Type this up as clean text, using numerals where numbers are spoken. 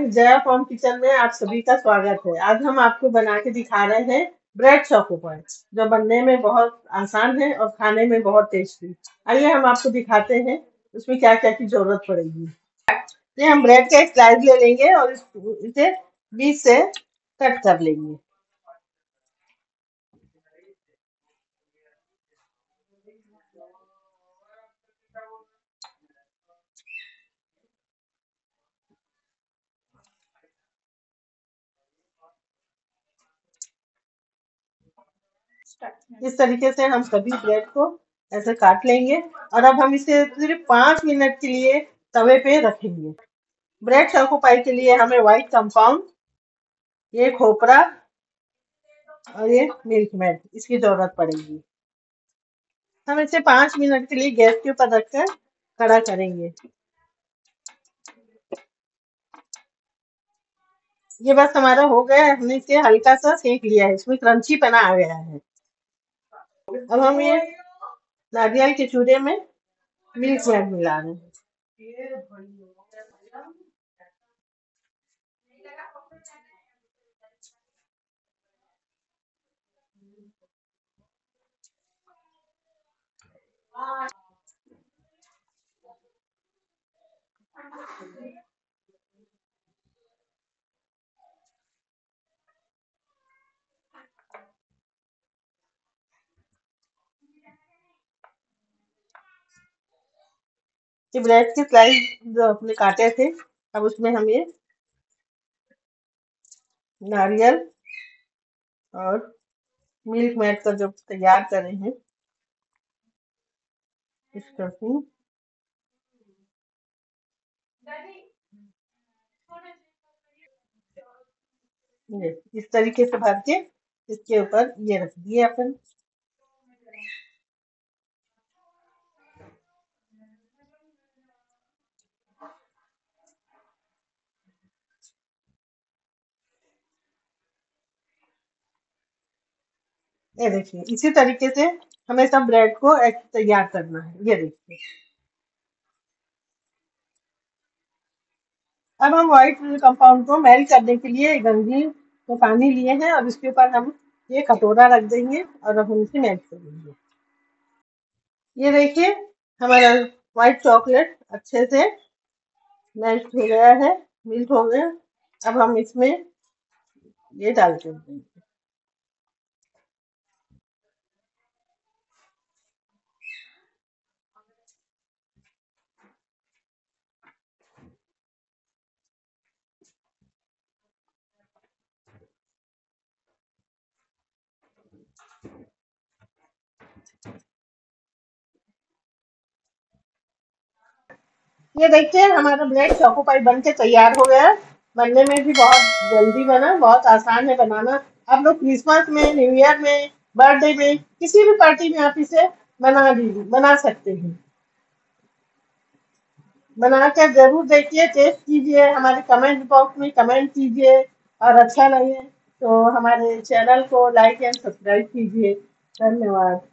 Jaya form kitchen में आप सभी का स्वागत है। आज हम आपको बना के दिखा रहे हैं ब्रेड चोको पाई, जो बनने में बहुत आसान है और खाने में बहुत टेस्टी। आइए हम आपको दिखाते हैं उसमें क्या क्या की जरूरत पड़ेगी। ये हम ब्रेड का एक स्लाइस ले लेंगे और इसे बीच से कट कर लेंगे। इस तरीके से हम सभी ब्रेड को ऐसे काट लेंगे और अब हम इसे सिर्फ 5 मिनट के लिए तवे पे रखेंगे। ब्रेड चोको पाई के लिए हमें व्हाइट कंपाउंड, ये खोपरा और ये मिल्क मेड इसकी जरूरत पड़ेगी। हम इसे 5 मिनट के लिए गैस के ऊपर रखकर कड़ा करेंगे। ये बस हमारा हो गया है, हमने इसे हल्का सा सेक लिया है, इसमें क्रंची पना आ गया है। अब हम ये नारियल के चूरे में मिल्क मेड मिला रहे हैं। ये ब्रेड के स्लाइस जो अपने काटे थे, अब उसमें हम ये नारियल और मिल्क मेड का जो तैयार करे हैं इसको ये इस तरीके से भर के इसके ऊपर ये रख दिए अपन। ये देखिए इसी तरीके से हमें सब ब्रेड को तैयार करना है। ये देखिए अब हम व्हाइट कंपाउंड को मेल्ट करने के लिए गंजी में पानी लिए हैं और इसके ऊपर हम ये कटोरा रख देंगे और अब हम इसे मेल्ट कर देंगे। ये देखिए हमारा व्हाइट चॉकलेट अच्छे से मेल्ट हो गया है, मिल्ट हो गया। अब हम इसमें ये डाल देंगे। ये देखिए हमारा ब्रेड चोको पाई बन के तैयार हो गया। बनने में भी बहुत जल्दी बना, बहुत आसान है बनाना। आप लोग क्रिसमस में, न्यू ईयर में, बर्थडे में, किसी भी पार्टी में आप इसे बना सकते हैं। बनाकर जरूर देखिए, टेस्ट कीजिए, हमारे कमेंट बॉक्स में कमेंट कीजिए और अच्छा लगे तो हमारे चैनल को लाइक एंड सब्सक्राइब कीजिए। धन्यवाद।